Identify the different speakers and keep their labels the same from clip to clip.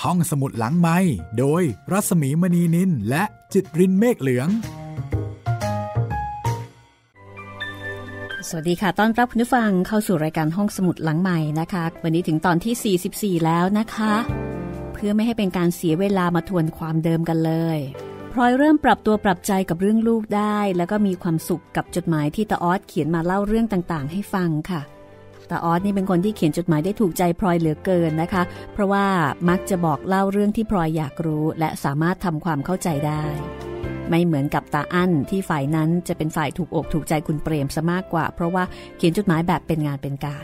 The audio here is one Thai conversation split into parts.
Speaker 1: ห้องสมุดหลังไมค์โดยรัศมีมณีนินและจิตรินเมฆเหลือง
Speaker 2: สวัสดีค่ะต้อนรับคุณผู้ฟังเข้าสู่รายการห้องสมุดหลังใหม่นะคะวันนี้ถึงตอนที่44แล้วนะคะเพื่อไม่ให้เป็นการเสียเวลามาทวนความเดิมกันเลยพลอยเริ่มปรับตัวปรับใจกับเรื่องลูกได้แล้วก็มีความสุขกับจดหมายที่ตาออสเขียนมาเล่าเรื่องต่างๆให้ฟังค่ะตาออสนี่เป็นคนที่เขียนจดหมายได้ถูกใจพลอยเหลือเกินนะคะเพราะว่ามักจะบอกเล่าเรื่องที่พลอยอยากรู้และสามารถทำความเข้าใจได้ไม่เหมือนกับตาอั้นที่ฝ่ายนั้นจะเป็นฝ่ายถูกอกถูกใจคุณเปรมซะมากกว่าเพราะว่าเขียนจดหมายแบบเป็นงานเป็นการ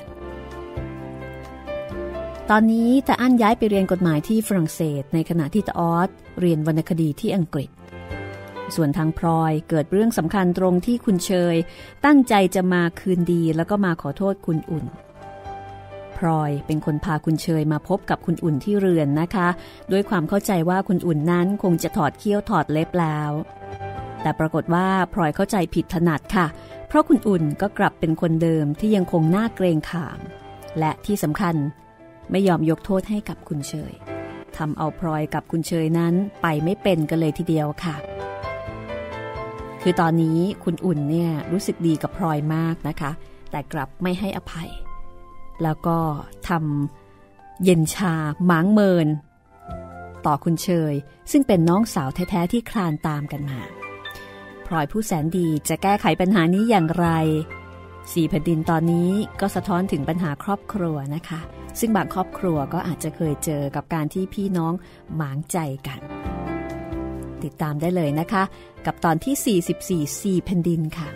Speaker 2: ตอนนี้ตาอั้นย้ายไปเรียนกฎหมายที่ฝรั่งเศสในขณะที่ตาออสเรียนวรรณคดีที่อังกฤษส่วนทางพลอยเกิดเรื่องสำคัญตรงที่คุณเชยตั้งใจจะมาคืนดีแล้วก็มาขอโทษคุณอุ่นพลอยเป็นคนพาคุณเชยมาพบกับคุณอุ่นที่เรือนนะคะด้วยความเข้าใจว่าคุณอุ่นนั้นคงจะถอดเขี้ยวถอดเล็บแล้วแต่ปรากฏว่าพลอยเข้าใจผิดถนัดค่ะเพราะคุณอุ่นก็กลับเป็นคนเดิมที่ยังคงน่าเกรงขามและที่สำคัญไม่ยอมยกโทษให้กับคุณเชยทำเอาพลอยกับคุณเชยนั้นไปไม่เป็นกันเลยทีเดียวค่ะคือตอนนี้คุณอุ่นเนี่ยรู้สึกดีกับพลอยมากนะคะแต่กลับไม่ให้อภัยแล้วก็ทำเย็นชาหมางเมินต่อคุณเชยซึ่งเป็นน้องสาวแท้ๆที่คลานตามกันมาพลอยผู้แสนดีจะแก้ไขปัญหานี้อย่างไร4 แผ่นดินตอนนี้ก็สะท้อนถึงปัญหาครอบครัวนะคะซึ่งบางครอบครัวก็อาจจะเคยเจอกับการที่พี่น้องหมางใจกันติดตามได้เลยนะคะกับตอนที่44 4 แผ่นดินค่ะ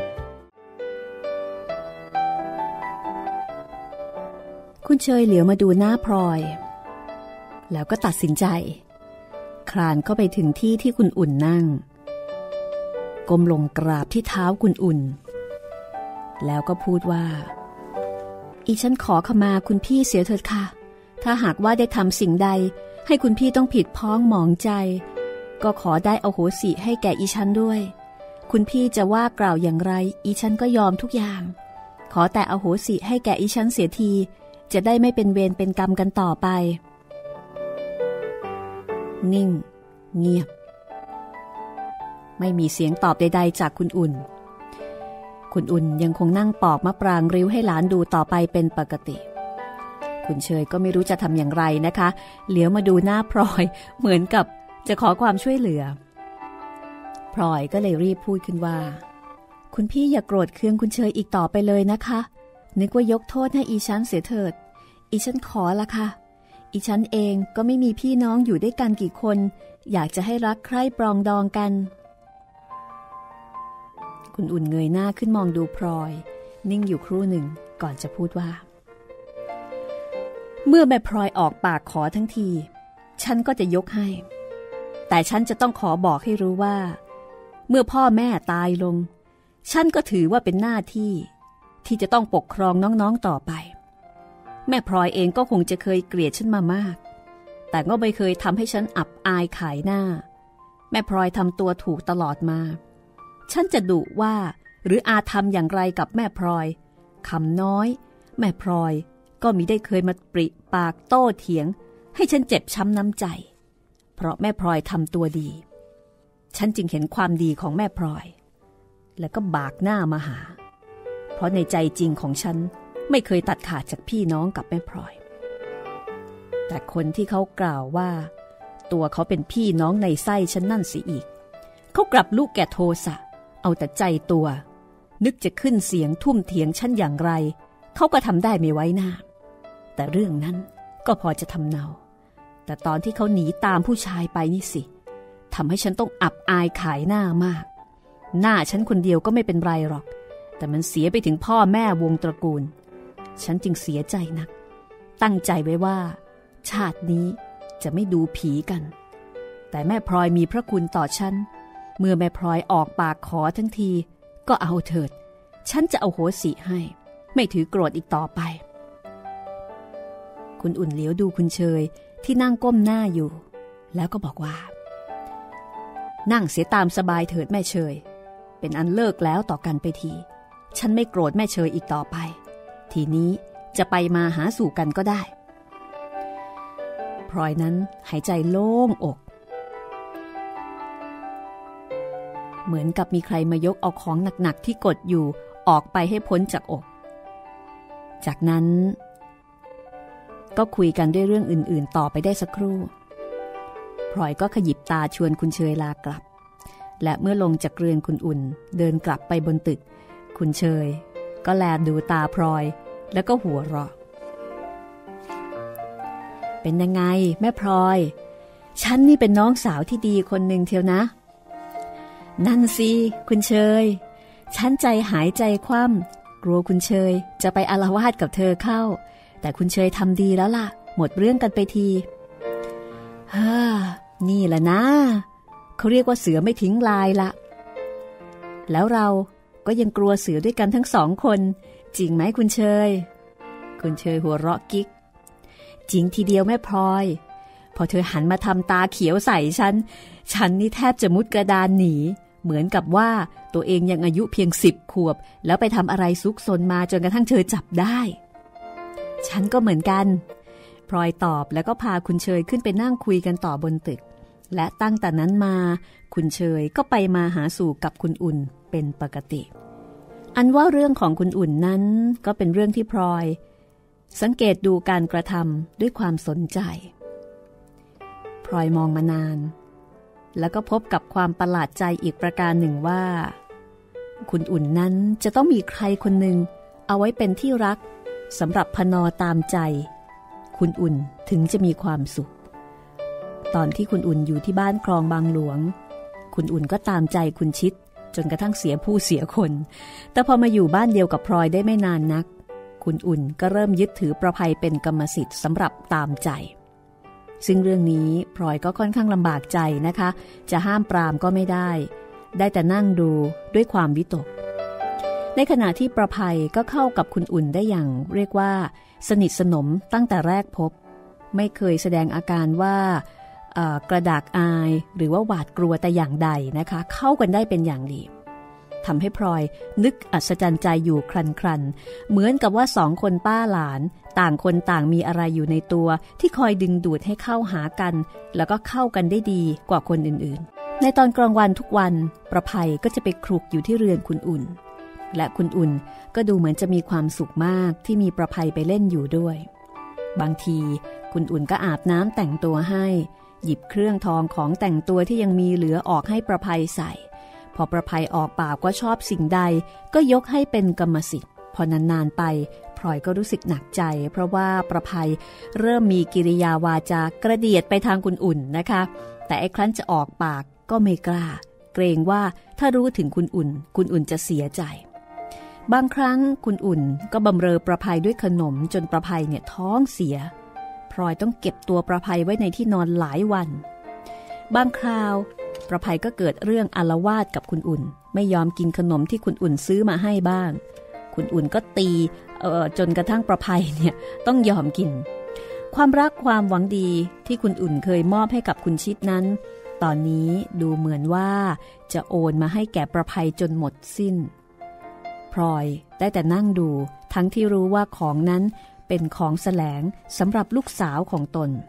Speaker 2: คุณเชยเหลียวมาดูหน้าพลอยแล้วก็ตัดสินใจคลานเข้าไปถึงที่ที่คุณอุ่นนั่งก้มลงกราบที่เท้าคุณอุ่นแล้วก็พูดว่าอีฉันขอขมาคุณพี่เสียเถิดค่ะถ้าหากว่าได้ทำสิ่งใดให้คุณพี่ต้องผิดพ้องหมองใจก็ขอได้อโหสิให้แก่อีฉันด้วยคุณพี่จะว่ากล่าวอย่างไรอีฉันก็ยอมทุกอย่างขอแต่อโหสิให้แก่อีฉันเสียทีจะได้ไม่เป็นเวรเป็นกรรมกันต่อไปนิ่งเงียบไม่มีเสียงตอบใดๆจากคุณอุ่นคุณอุ่นยังคงนั่งปอกมะปรางริ้วให้หลานดูต่อไปเป็นปกติคุณเชยก็ไม่รู้จะทำอย่างไรนะคะเหลียวมาดูหน้าพลอยเหมือนกับจะขอความช่วยเหลือพลอยก็เลยรีบพูดขึ้นว่าคุณพี่อย่าโกรธเคืองคุณเชยอีกต่อไปเลยนะคะนึกว่ายกโทษให้อีฉันเสียเถิดอีฉันขอละค่ะอีฉันเองก็ไม่มีพี่น้องอยู่ด้วยกันกี่คนอยากจะให้รักใคร่ปรองดองกันคุณอุ่นเงยหน้าขึ้นมองดูพลอยนิ่งอยู่ครู่หนึ่งก่อนจะพูดว่าเมื่อแม่พลอยออกปากขอทั้งทีฉันก็จะยกให้แต่ฉันจะต้องขอบอกให้รู้ว่าเมื่อพ่อแม่ตายลงฉันก็ถือว่าเป็นหน้าที่ที่จะต้องปกครองน้องๆต่อไปแม่พลอยเองก็คงจะเคยเกลียดฉันมามากแต่ก็ไม่เคยทำให้ฉันอับอายขายหน้าแม่พลอยทำตัวถูกตลอดมาฉันจะดุว่าหรืออาธรรมอย่างไรกับแม่พลอยคำน้อยแม่พลอยก็มิได้เคยมาปริปากโต้เถียงให้ฉันเจ็บช้ำน้ำใจเพราะแม่พลอยทำตัวดีฉันจึงเห็นความดีของแม่พลอยแล้วก็บากหน้ามาหาเพราะในใจจริงของฉันไม่เคยตัดขาดจากพี่น้องกับแม่พลอยแต่คนที่เขากล่าวว่าตัวเขาเป็นพี่น้องในไส้ฉันนั่นสิอีกเขากลับลูกแก่โทสะเอาแต่ใจตัวนึกจะขึ้นเสียงทุ่มเถียงฉันอย่างไรเขาก็ทำได้ไม่ไว้หน้าแต่เรื่องนั้นก็พอจะทำเนาแต่ตอนที่เขาหนีตามผู้ชายไปนี่สิทำให้ฉันต้องอับอายขายหน้ามากหน้าฉันคนเดียวก็ไม่เป็นไรหรอกแต่มันเสียไปถึงพ่อแม่วงตระกูลฉันจึงเสียใจนักตั้งใจไว้ว่าชาตินี้จะไม่ดูผีกันแต่แม่พลอยมีพระคุณต่อฉันเมื่อแม่พลอยออกปากขอทั้งทีก็เอาเถิดฉันจะเอาโหสิให้ไม่ถือโกรธอีกต่อไปคุณอุ่นเหลียวดูคุณเชยที่นั่งก้มหน้าอยู่แล้วก็บอกว่านั่งเสียตามสบายเถิดแม่เชยเป็นอันเลิกแล้วต่อกันไปทีฉันไม่โกรธแม่เชยอีกต่อไปทีนี้จะไปมาหาสู่กันก็ได้พลอยนั้นหายใจโล่งอกเหมือนกับมีใครมายกเอาของหนักๆที่กดอยู่ออกไปให้พ้นจากอกจากนั้นก็คุยกันด้วยเรื่องอื่นๆต่อไปได้สักครู่พลอยก็ขยิบตาชวนคุณเชยลากลับและเมื่อลงจากเรือนคุณอุ่นเดินกลับไปบนตึกคุณเชยก็แลดูตาพลอยแล้วก็หัวเราะเป็นยังไงแม่พลอยฉันนี่เป็นน้องสาวที่ดีคนหนึ่งเทียวนะนั่นสิคุณเชยฉันใจหายใจคว่ำกลัวคุณเชยจะไปอาละวาดกับเธอเข้าแต่คุณเชยทำดีแล้วล่ะหมดเรื่องกันไปทีนี่แหละนะเขาเรียกว่าเสือไม่ทิ้งลายละแล้วเราก็ยังกลัวเสือด้วยกันทั้ง2 คนจริงไหมคุณเชยคุณเชยหัวเราะกิ๊กจริงทีเดียวแม่พลอยพอเธอหันมาทำตาเขียวใส่ฉันนี่แทบจะมุดกระดานหนีเหมือนกับว่าตัวเองยังอายุเพียง10 ขวบแล้วไปทำอะไรซุกซนมาจนกระทั่งเธอจับได้ฉันก็เหมือนกันพลอยตอบแล้วก็พาคุณเชยขึ้นไปนั่งคุยกันต่อบนตึกและตั้งแต่นั้นมาคุณเชยก็ไปมาหาสู่กับคุณอุ่นเป็นปกติอันว่าเรื่องของคุณอุ่นนั้นก็เป็นเรื่องที่พลอยสังเกตดูการกระทำด้วยความสนใจพลอยมองมานานแล้วก็พบกับความประหลาดใจอีกประการหนึ่งว่าคุณอุ่นนั้นจะต้องมีใครคนหนึ่งเอาไว้เป็นที่รักสำหรับพนอตามใจคุณอุ่นถึงจะมีความสุขตอนที่คุณอุ่นอยู่ที่บ้านคลองบางหลวงคุณอุ่นก็ตามใจคุณชิดจนกระทั่งเสียผู้เสียคนแต่พอมาอยู่บ้านเดียวกับพลอยได้ไม่นานนักคุณอุ่นก็เริ่มยึดถือประภัยเป็นกรรมสิทธิ์สำหรับตามใจซึ่งเรื่องนี้พลอยก็ค่อนข้างลำบากใจนะคะจะห้ามปรามก็ไม่ได้แต่นั่งดูด้วยความวิตกในขณะที่ประภัยก็เข้ากับคุณอุ่นได้อย่างเรียกว่าสนิทสนมตั้งแต่แรกพบไม่เคยแสดงอาการว่ากระดากอายหรือว่าหวาดกลัวแต่อย่างใดนะคะเข้ากันได้เป็นอย่างดีทำให้พลอยนึกอัศจรรย์ใจอยู่ครันเหมือนกับว่า2 คนป้าหลานต่างคนต่างมีอะไรอยู่ในตัวที่คอยดึงดูดให้เข้าหากันแล้วก็เข้ากันได้ดีกว่าคนอื่นๆในตอนกลางวันทุกวันประภัยก็จะไปคลุกอยู่ที่เรือนคุณอุ่นและคุณอุ่นก็ดูเหมือนจะมีความสุขมากที่มีประภัยไปเล่นอยู่ด้วยบางทีคุณอุ่นก็อาบน้ำแต่งตัวให้หยิบเครื่องทองของแต่งตัวที่ยังมีเหลือออกให้ประภัยใส่พอประภัยออกปากว่าชอบสิ่งใดก็ยกให้เป็นกรรมสิทธิ์พอนานๆไปพลอยก็รู้สึกหนักใจเพราะว่าประภัยเริ่มมีกิริยาวาจากระเดียดไปทางคุณอุ่นนะคะแต่ไอ้ครั้นจะออกปากก็ไม่กล้าเกรงว่าถ้ารู้ถึงคุณอุ่นจะเสียใจบางครั้งคุณอุ่นก็บำเรอประภัยด้วยขนมจนประภัยเนี่ยท้องเสียพลอยต้องเก็บตัวประภัยไว้ในที่นอนหลายวันบางคราวประภัยก็เกิดเรื่องอาละวาดกับคุณอุ่นไม่ยอมกินขนมที่คุณอุ่นซื้อมาให้บ้างคุณอุ่นก็ตีจนกระทั่งประภัยเนี่ยต้องยอมกินความรักความหวังดีที่คุณอุ่นเคยมอบให้กับคุณชิดนั้นตอนนี้ดูเหมือนว่าจะโอนมาให้แก่ประภัยจนหมดสิ้นพลอยได้แต่นั่งดูทั้งที่รู้ว่าของนั้นเป็นของแสลงสำหรับลูกสาวของตน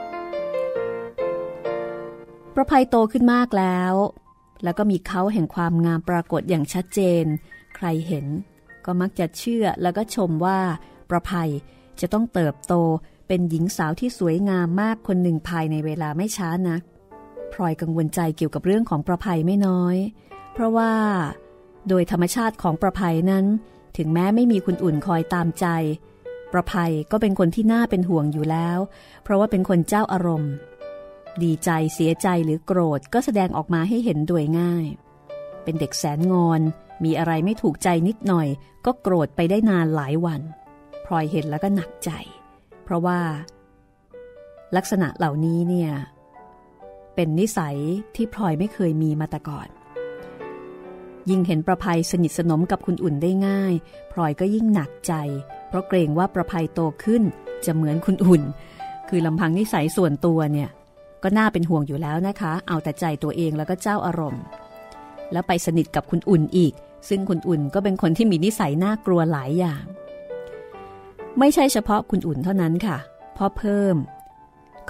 Speaker 2: ประภัยโตขึ้นมากแล้วก็มีเขาแห่งความงามปรากฏอย่างชัดเจนใครเห็นก็มักจะเชื่อแล้วก็ชมว่าประภัยจะต้องเติบโตเป็นหญิงสาวที่สวยงามมากคนหนึ่งภายในเวลาไม่ช้านักพลอยกังวลใจเกี่ยวกับเรื่องของประภัยไม่น้อยเพราะว่าโดยธรรมชาติของประภัยนั้นถึงแม้ไม่มีคุณอุ่นคอยตามใจประภัยก็เป็นคนที่น่าเป็นห่วงอยู่แล้วเพราะว่าเป็นคนเจ้าอารมณ์ดีใจเสียใจหรือโกรธก็แสดงออกมาให้เห็นโดยง่ายเป็นเด็กแสนงอนมีอะไรไม่ถูกใจนิดหน่อยก็โกรธไปได้นานหลายวันพลอยเห็นแล้วก็หนักใจเพราะว่าลักษณะเหล่านี้เนี่ยเป็นนิสัยที่พลอยไม่เคยมีมาแต่ก่อนยิ่งเห็นประภัยสนิทสนมกับคุณอุ่นได้ง่ายพลอยก็ยิ่งหนักใจเพราะเกรงว่าประภัยโตขึ้นจะเหมือนคุณอุ่นคือลำพังนิสัยส่วนตัวเนี่ยก็น่าเป็นห่วงอยู่แล้วนะคะเอาแต่ใจตัวเองแล้วก็เจ้าอารมณ์แล้วไปสนิทกับคุณอุ่นอีกซึ่งคุณอุ่นก็เป็นคนที่มีนิสัยน่ากลัวหลายอย่างไม่ใช่เฉพาะคุณอุ่นเท่านั้นค่ะพ่อเพิ่มก็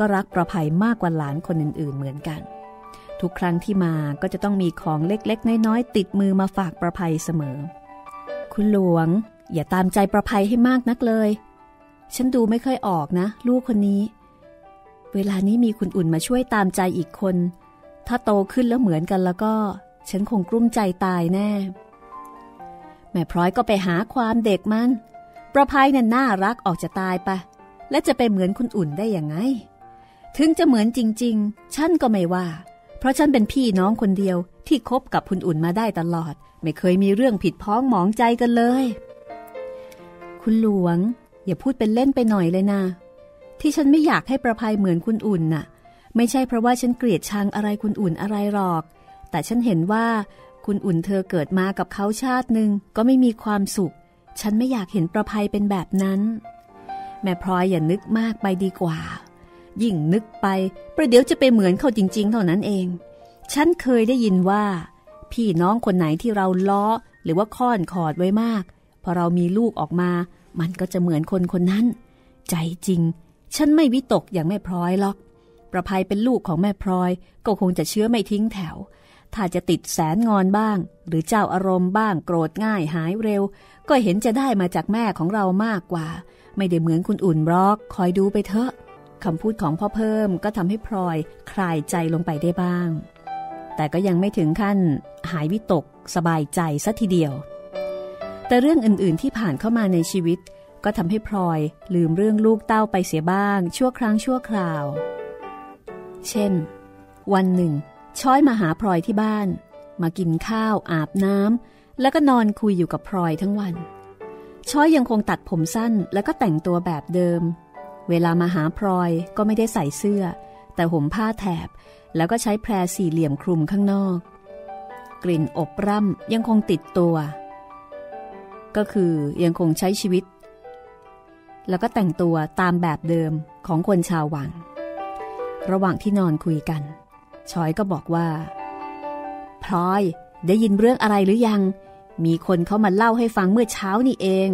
Speaker 2: ก็รักประภัยมากกว่าหลานคนอื่นๆเหมือนกันทุกครั้งที่มาก็จะต้องมีของเล็กๆน้อยๆติดมือมาฝากประภัยเสมอคุณหลวงอย่าตามใจประภัยให้มากนักเลยฉันดูไม่ค่อยออกนะลูกคนนี้เวลานี้มีคุณอุ่นมาช่วยตามใจอีกคนถ้าโตขึ้นแล้วเหมือนกันแล้วก็ฉันคงกลุ้มใจตายแน่แม่พลอยก็ไปหาความเด็กมันประภัยน่ะน่ารักออกจะตายไปและจะไปเหมือนคุณอุ่นได้ยังไงถึงจะเหมือนจริงๆฉันก็ไม่ว่าเพราะฉันเป็นพี่น้องคนเดียวที่คบกับคุณอุ่นมาได้ตลอดไม่เคยมีเรื่องผิดพ้องหมองใจกันเลยคุณหลวงอย่าพูดเป็นเล่นไปหน่อยเลยนะที่ฉันไม่อยากให้ประภัยเหมือนคุณอุ่นน่ะไม่ใช่เพราะว่าฉันเกลียดชังอะไรคุณอุ่นอะไรหรอกแต่ฉันเห็นว่าคุณอุ่นเธอเกิดมากับเขาชาติหนึ่งก็ไม่มีความสุขฉันไม่อยากเห็นประภัยเป็นแบบนั้นแม่พลอยอย่านึกมากไปดีกว่ายิ่งนึกไปประเดี๋ยวจะไปเหมือนเขาจริงๆเท่านั้นเองฉันเคยได้ยินว่าพี่น้องคนไหนที่เราล้อหรือว่าค่อนขอดไว้มากพอเรามีลูกออกมามันก็จะเหมือนคนคนนั้นใจจริงฉันไม่วิตกอย่างแม่พลอยหรอกประภัยเป็นลูกของแม่พลอยก็คงจะเชื้อไม่ทิ้งแถวถ้าจะติดแสนงอนบ้างหรือเจ้าอารมณ์บ้างโกรธง่ายหายเร็วก็เห็นจะได้มาจากแม่ของเรามากกว่าไม่ได้เหมือนคุณอุ่นหรอกคอยดูไปเถอะคำพูดของพ่อเพิ่มก็ทำให้พลอยคลายใจลงไปได้บ้างแต่ก็ยังไม่ถึงขั้นหายวิตกสบายใจซะทีเดียวแต่เรื่องอื่นๆที่ผ่านเข้ามาในชีวิตก็ทำให้พลอยลืมเรื่องลูกเต้าไปเสียบ้างชั่วครั้งชั่วคราวเช่นวันหนึ่งช้อยมาหาพลอยที่บ้านมากินข้าวอาบน้ำแล้วก็นอนคุยอยู่กับพลอยทั้งวันช้อยยังคงตัดผมสั้นแล้วก็แต่งตัวแบบเดิมเวลามาหาพลอยก็ไม่ได้ใส่เสื้อแต่ห่มผ้าแถบแล้วก็ใช้แพรสี่เหลี่ยมคลุมข้างนอกกลิ่นอบร่ำยังคงติดตัวก็คือยังคงใช้ชีวิตแล้วก็แต่งตัวตามแบบเดิมของคนชาววังระหว่างที่นอนคุยกันช้อยก็บอกว่าพลอยได้ยินเรื่องอะไรหรือยังมีคนเขามาเล่าให้ฟังเมื่อเช้านี่เอง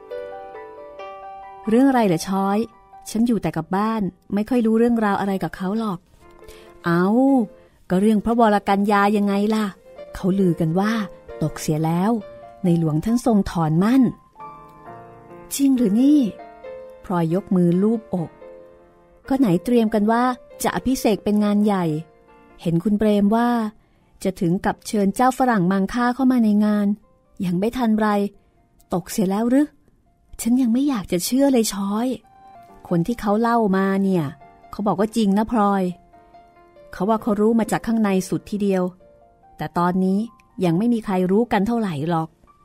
Speaker 2: เรื่องอะไรเหรอช้อยฉันอยู่แต่กับบ้านไม่ค่อยรู้เรื่องราวอะไรกับเขาหรอกเอาก็เรื่องพระวรกัญญายังไงล่ะเขาลือกันว่าตกเสียแล้วในหลวงท่านทรงถอนมั่นจริงหรือนี่พลอยยกมือลูบอกก็ไหนเตรียมกันว่าจะอภิเษกเป็นงานใหญ่เห็นคุณเปรมว่าจะถึงกับเชิญเจ้าฝรั่งมังค่าเข้ามาในงานยังไม่ทันไรตกเสียแล้วหรือฉันยังไม่อยากจะเชื่อเลยช้อยคนที่เขาเล่ามาเนี่ยเขาบอกว่าจริงนะพลอยเขาว่าเขารู้มาจากข้างในสุดทีเดียวแต่ตอนนี้ยังไม่มีใครรู้กันเท่าไหร่หรอก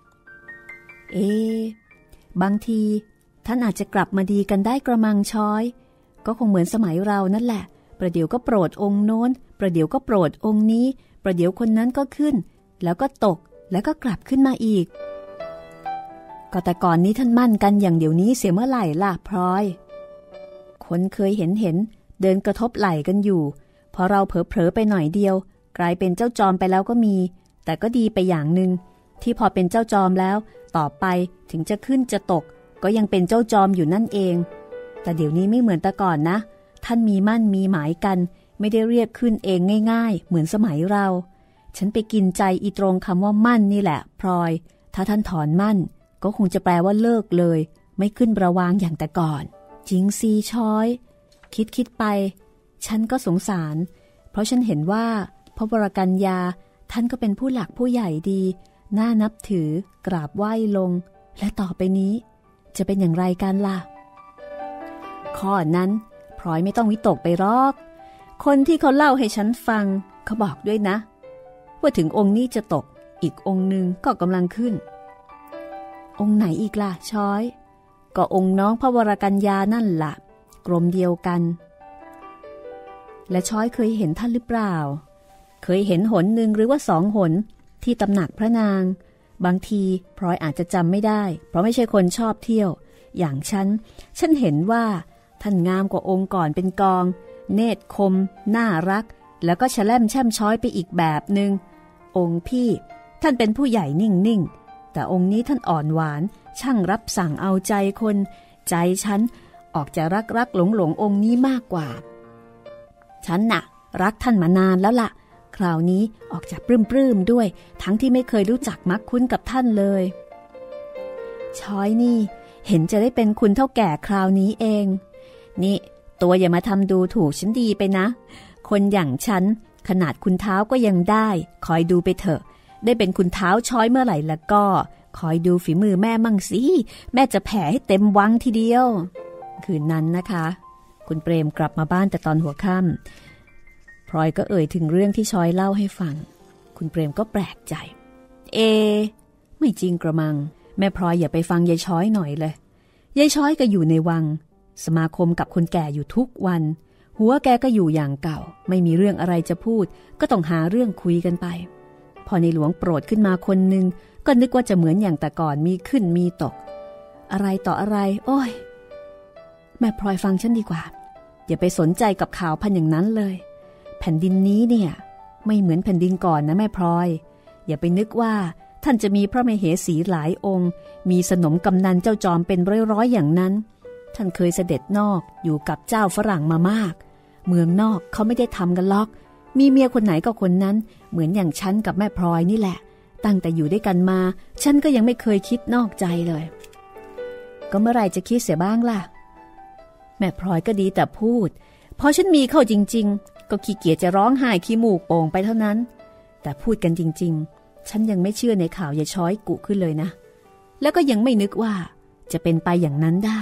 Speaker 2: บางทีท่านอาจจะกลับมาดีกันได้กระมังช้อยก็คงเหมือนสมัยเรานั่นแหละประเดี๋ยวก็โปรดองค์โน้นประเดี๋ยวก็โปรดองค์นี้ประเดี๋ยวคนนั้นก็ขึ้นแล้วก็ตกแล้วก็กลับขึ้นมาอีกก็แต่ก่อนนี้ท่านมั่นกันอย่างเดี๋ยวนี้เสียเมื่อไหร่ล่ะพลอยคนเคยเห็นเดินกระทบไหล่กันอยู่พอเราเผลอไปหน่อยเดียวกลายเป็นเจ้าจอมไปแล้วก็มีแต่ก็ดีไปอย่างนึงที่พอเป็นเจ้าจอมแล้วต่อไปถึงจะขึ้นจะตกก็ยังเป็นเจ้าจอมอยู่นั่นเองแต่เดี๋ยวนี้ไม่เหมือนแต่ก่อนนะท่านมีมั่นมีหมายกันไม่ได้เรียกขึ้นเองง่ายๆเหมือนสมัยเราฉันไปกินใจอีตรงคำว่ามั่นนี่แหละพลอยถ้าท่านถอนมั่นก็คงจะแปลว่าเลิกเลยไม่ขึ้นประวางอย่างแต่ก่อนจริงซีช้อยคิดไปฉันก็สงสารเพราะฉันเห็นว่าพระวรกัญญาท่านก็เป็นผู้หลักผู้ใหญ่ดีน่านับถือกราบไหว้ลงและต่อไปนี้จะเป็นอย่างไรกันล่ะข้อนั้นพลอยไม่ต้องวิตกไปหรอกคนที่เขาเล่าให้ฉันฟังเขาบอกด้วยนะว่าถึงองค์นี้จะตกอีกองค์หนึ่งก็กำลังขึ้นองค์ไหนอีกล่ะช้อยก็องค์น้องพระวรกัญญานั่นล่ะกรมเดียวกันและช้อยเคยเห็นท่านหรือเปล่าเคยเห็นหนหนึ่งหรือว่า2 หนที่ตำหนักพระนางบางทีพลอยอาจจะจำไม่ได้เพราะไม่ใช่คนชอบเที่ยวอย่างฉันเห็นว่าท่านงามกว่าองค์ก่อนเป็นกองเนตรคมน่ารักแล้วก็แฉล่มแช่มช้อยไปอีกแบบหนึ่งองค์พี่ท่านเป็นผู้ใหญ่นิ่งๆแต่องค์นี้ท่านอ่อนหวานช่างรับสั่งเอาใจคนใจฉันออกจะรักหลงองค์นี้มากกว่าฉันน่ะรักท่านมานานแล้วล่ะคราวนี้ออกจากปลื้มๆด้วยทั้งที่ไม่เคยรู้จักมักคุ้นกับท่านเลยช้อยนี่เห็นจะได้เป็นคุณเฒ่าแก่คราวนี้เองนี่ตัวอย่ามาทำดูถูกฉันดีไปนะคนอย่างฉันขนาดคุณเท้าก็ยังได้คอยดูไปเถอะได้เป็นคุณเท้าช้อยเมื่อไหร่แล้วก็คอยดูฝีมือแม่มั่งสิแม่จะแผ่ให้เต็มวังทีเดียวคืนนั้นนะคะคุณเปรมกลับมาบ้านแต่ตอนหัวค่ำพลอยก็เอ่ยถึงเรื่องที่ช้อยเล่าให้ฟังคุณเปรมก็แปลกใจไม่จริงกระมังแม่พลอยอย่าไปฟังยายช้อยหน่อยเลยยายช้อยก็อยู่ในวังสมาคมกับคนแก่อยู่ทุกวันหัวแกก็อยู่อย่างเก่าไม่มีเรื่องอะไรจะพูดก็ต้องหาเรื่องคุยกันไปพอในหลวงโปรดขึ้นมาคนนึงก็นึกว่าจะเหมือนอย่างแต่ก่อนมีขึ้นมีตกอะไรต่ออะไรโอ้ยแม่พลอยฟังฉันดีกว่าอย่าไปสนใจกับข่าวพันอย่างนั้นเลยแผ่นดินนี้เนี่ยไม่เหมือนแผ่นดินก่อนนะแม่พลอยอย่าไปนึกว่าท่านจะมีพระมเหสีหลายองค์มีสนมกำนันเจ้าจอมเป็นร้อยๆอย่างนั้นท่านเคยเสด็จนอกอยู่กับเจ้าฝรั่งมามากเมืองนอกเขาไม่ได้ทำกันล็อกมีเมียคนไหนก็คนนั้นเหมือนอย่างฉันกับแม่พลอยนี่แหละตั้งแต่อยู่ด้วยกันมาฉันก็ยังไม่เคยคิดนอกใจเลยก็เมื่อไหร่จะคิดเสียบ้างล่ะแม่พลอยก็ดีแต่พูดพอฉันมีเข้าจริงๆก็ขี้เกียจจะร้องไห้ขี้มูกโป่งไปเท่านั้นแต่พูดกันจริงๆฉันยังไม่เชื่อในข่าวยายช้อยกุขึ้นเลยนะแล้วก็ยังไม่นึกว่าจะเป็นไปอย่างนั้นได้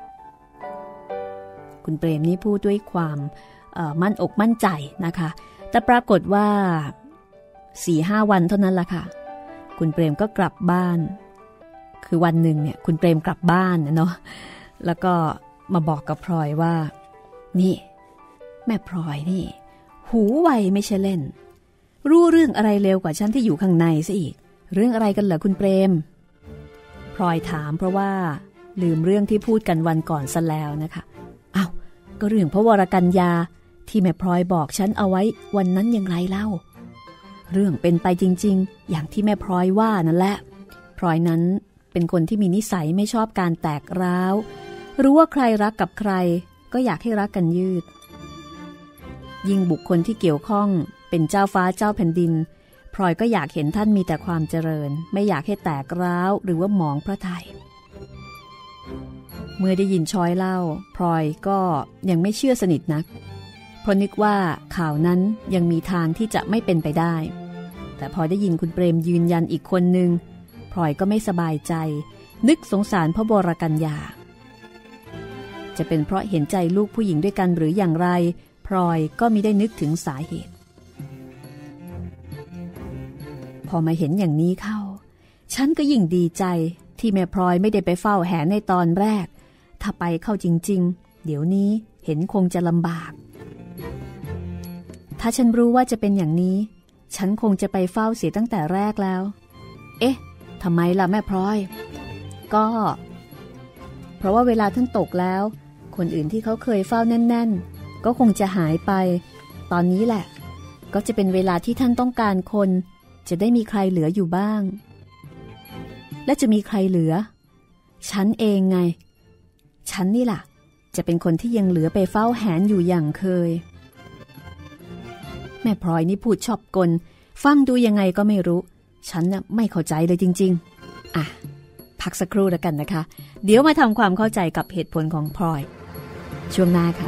Speaker 2: คุณเปรมนี่พูดด้วยความมั่นอกมั่นใจนะคะแต่ปรากฏว่า 4-5 วันเท่านั้นละค่ะคุณเปรมก็กลับบ้านคือวันหนึ่งเนี่ยคุณเปรมกลับบ้านนะเนาะแล้วก็มาบอกกับพลอยว่านี่แม่พลอยนี่หูไวไม่ใช่เล่นรู้เรื่องอะไรเร็วกว่าฉันที่อยู่ข้างในซะอีกเรื่องอะไรกันเหรอคุณเปรมพลอยถามเพราะว่าลืมเรื่องที่พูดกันวันก่อนซะแล้วนะคะอ้าวก็เรื่องพระวรกัญญาที่แม่พลอยบอกฉันเอาไว้วันนั้นยังไงเล่าเรื่องเป็นไปจริงๆอย่างที่แม่พลอยว่านั่นแหละพลอยนั้นเป็นคนที่มีนิสัยไม่ชอบการแตกร้าวรู้ว่าใครรักกับใครก็อยากให้รักกันยืดยิ่งบุคคลที่เกี่ยวข้องเป็นเจ้าฟ้าเจ้าแผ่นดินพลอยก็อยากเห็นท่านมีแต่ความเจริญไม่อยากให้แตกร้าวหรือว่าหมองพระทัยเมื่อได้ยินช้อยเล่าพลอยก็ยังไม่เชื่อสนิทนักเพราะนึกว่าข่าวนั้นยังมีทางที่จะไม่เป็นไปได้แต่พอได้ยินคุณเปรมยืนยันอีกคนนึงพลอยก็ไม่สบายใจนึกสงสารพระวรกัญญาจะเป็นเพราะเห็นใจลูกผู้หญิงด้วยกันหรืออย่างไรพลอยก็มิได้นึกถึงสาเหตุพอมาเห็นอย่างนี้เข้าฉันก็ยิ่งดีใจที่แม่พลอยไม่ได้ไปเฝ้าแหนในตอนแรกถ้าไปเข้าจริงๆเดี๋ยวนี้เห็นคงจะลำบากถ้าฉันรู้ว่าจะเป็นอย่างนี้ฉันคงจะไปเฝ้าเสียตั้งแต่แรกแล้วเอ๊ะทำไมล่ะแม่พลอยก็เพราะว่าเวลาท่านตกแล้วคนอื่นที่เขาเคยเฝ้าแน่นๆก็คงจะหายไปตอนนี้แหละก็จะเป็นเวลาที่ท่านต้องการคนจะได้มีใครเหลืออยู่บ้างและจะมีใครเหลือฉันเองไงฉันนี่ล่ะจะเป็นคนที่ยังเหลือไปเฝ้าแหนอยู่อย่างเคยแม่พลอยนี่พูดชอบกลฟังดูยังไงก็ไม่รู้ฉันน่ะไม่เข้าใจเลยจริงๆอ่ะพักสักครู่แล้วกันนะคะเดี๋ยวมาทำความเข้าใจกับเหตุผลของพลอยช่วงหน้าค่ะ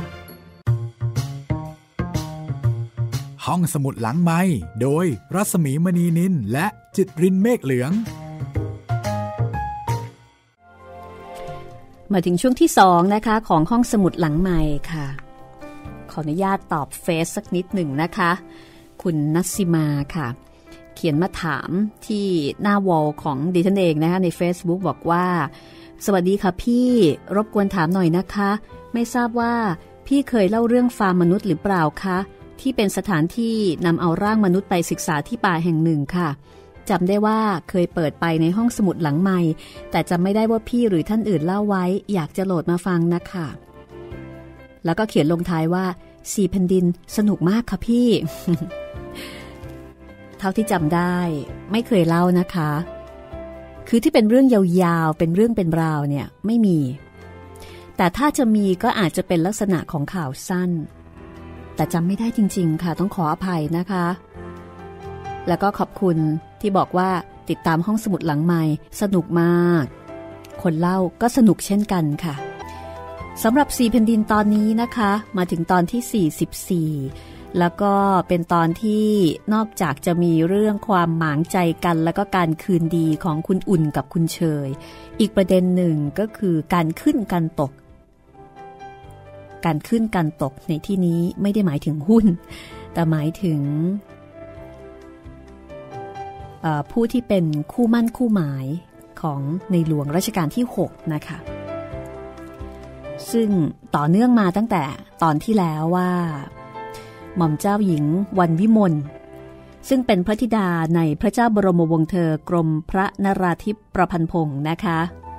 Speaker 1: ห้องสมุดหลังไมค์โดยรัศมีมณีนินและจิตรินเมฆเหลือง
Speaker 2: มาถึงช่วงที่2นะคะของห้องสมุดหลังไมค์ค่ะขออนุญาตตอบเฟซสักนิดหนึ่งนะคะคุณนัสสิมาค่ะเขียนมาถามที่หน้าวอลของดิฉันเองนะคะใน Facebook บอกว่าสวัสดีค่ะพี่รบกวนถามหน่อยนะคะไม่ทราบว่าพี่เคยเล่าเรื่องฟาร์มมนุษย์หรือเปล่าคะที่เป็นสถานที่นำเอาร่างมนุษย์ไปศึกษาที่ป่าแห่งหนึ่งค่ะจำได้ว่าเคยเปิดไปในห้องสมุดหลังไมค์แต่จำไม่ได้ว่าพี่หรือท่านอื่นเล่าไว้อยากจะโหลดมาฟังนะคะแล้วก็เขียนลงท้ายว่า4 แผ่นดินสนุกมากค่ะพี่ เท่าที่จำได้ไม่เคยเล่านะคะคือที่เป็นเรื่องยาวๆเป็นเรื่องเป็นราวเนี่ยไม่มีแต่ถ้าจะมีก็อาจจะเป็นลักษณะของข่าวสั้นแต่จำไม่ได้จริงๆค่ะต้องขออภัยนะคะแล้วก็ขอบคุณที่บอกว่าติดตามห้องสมุดหลังไมค์สนุกมากคนเล่าก็สนุกเช่นกันค่ะสำหรับ4แผ่นดินตอนนี้นะคะมาถึงตอนที่44แล้วก็เป็นตอนที่นอกจากจะมีเรื่องความหมางใจกันแล้วก็การคืนดีของคุณอุ่นกับคุณเชยอีกประเด็นหนึ่งก็คือการขึ้นการตกการขึ้นการตกในที่นี้ไม่ได้หมายถึงหุ้นแต่หมายถึงผู้ที่เป็นคู่มั่นคู่หมายของในหลวงรัชกาลที่6นะคะซึ่งต่อเนื่องมาตั้งแต่ตอนที่แล้วว่าหม่อมเจ้าหญิงวรรณวิมลซึ่งเป็นพระธิดาในพระเจ้าบรมวงศ์เธอกรมพระนราธิปประพันธ์พงศ์นะคะ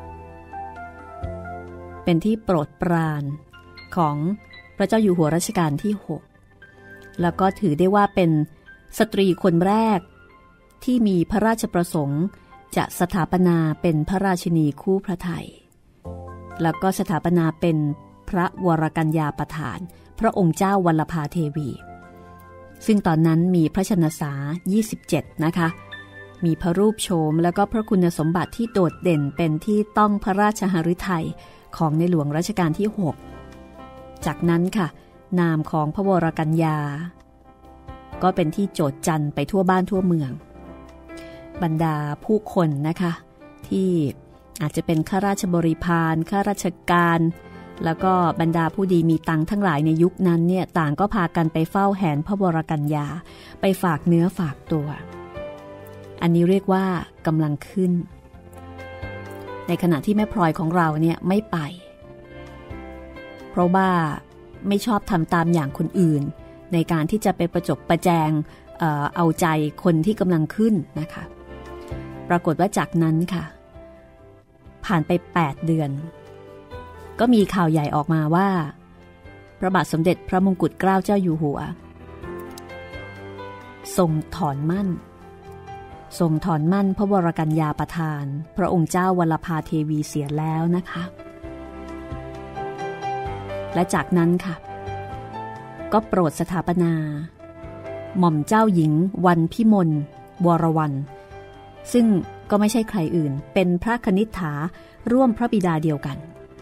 Speaker 2: เป็นที่โปรดปรานของพระเจ้าอยู่หัวรัชกาลที่6แล้วก็ถือได้ว่าเป็นสตรีคนแรกที่มีพระราชประสงค์จะสถาปนาเป็นพระราชินีคู่พระไทยแล้วก็สถาปนาเป็นพระวรกัญญาประธานพระองค์เจ้าวัลภาเทวีซึ่งตอนนั้นมีพระชนษา27นะคะมีพระรูปโฉมแล้วก็พระคุณสมบัติที่โดดเด่นเป็นที่ต้องพระราชหฤทัยของในหลวงรัชกาลที่6จากนั้นค่ะนามของพระวรกัญญาก็เป็นที่โจษจันไปทั่วบ้านทั่วเมืองบรรดาผู้คนนะคะที่อาจจะเป็นข้าราชบริพารข้าราชการแล้วก็บรรดาผู้ดีมีตังทั้งหลายในยุคนั้นเนี่ยต่างก็พากันไปเฝ้าแหนพระวรกัญญาไปฝากเนื้อฝากตัวอันนี้เรียกว่ากำลังขึ้นในขณะที่แม่พลอยของเราเนี่ยไม่ไปเพราะว่าไม่ชอบทำตามอย่างคนอื่นในการที่จะไปประจบประแจงเอาใจคนที่กำลังขึ้นนะคะปรากฏว่าจากนั้นค่ะผ่านไป8 เดือนก็มีข่าวใหญ่ออกมาว่าพระบาทสมเด็จพระมงกุฎเกล้าเจ้าอยู่หัวทรงถอนมั่นพระวรกัญญาประธานพระองค์เจ้าวัลภาเทวีเสียแล้วนะคะและจากนั้นค่ะก็โปรดสถาปนาหม่อมเจ้าหญิงวรรณพิมลวรวรรณซึ่งก็ไม่ใช่ใครอื่นเป็นพระคณิษฐาร่วมพระบิดาเดียวกัน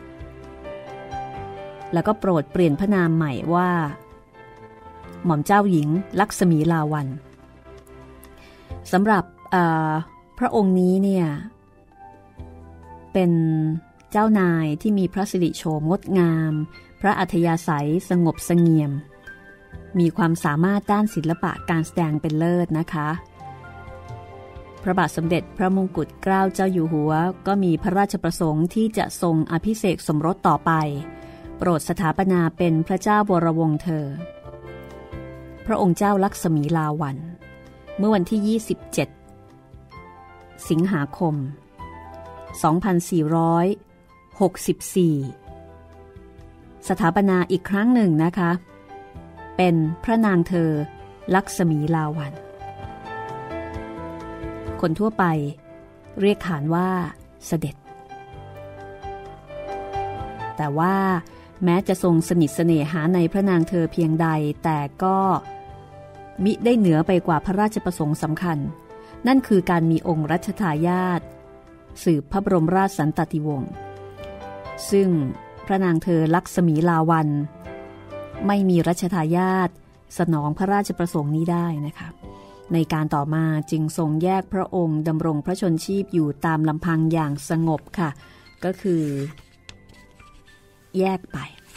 Speaker 2: แล้วก็โปรดเปลี่ยนพระนามใหม่ว่าหม่อมเจ้าหญิงลักษมีลาวัลย์สำหรับพระองค์นี้เนี่ยเป็นเจ้านายที่มีพระสิริโฉมงดงามพระอัธยาศัยสงบเสงี่ยมมีความสามารถด้านศิลปะการแสดงเป็นเลิศนะคะพระบาทสมเด็จพระมงกุฎเกล้าเจ้าอยู่หัวก็มีพระราชประสงค์ที่จะทรงอภิเษกสมรสต่อไปโปรดสถาปนาเป็นพระเจ้าวรวงศ์เธอพระองค์เจ้าลักษมีลาวัลย์เมื่อวันที่27สิงหาคม2464สถาปนาอีกครั้งหนึ่งนะคะเป็นพระนางเธอลักษมีลาวัลย์คนทั่วไปเรียกขานว่าเสด็จแต่ว่าแม้จะทรงสนิทเสน่หาในพระนางเธอเพียงใดแต่ก็มิได้เหนือไปกว่าพระราชประสงค์สำคัญนั่นคือการมีองค์รัชทายาทสืบพระบรมราชสันตติวงศ์ซึ่งพระนางเธอลักษมีลาวัลย์ไม่มีรัชทายาทสนองพระราชประสงค์นี้ได้นะคะในการต่อมาจึงทรงแยกพระองค์ดำรงพระชนชีพอยู่ตามลำพังอย่างสงบค่ะก็คือแยกไป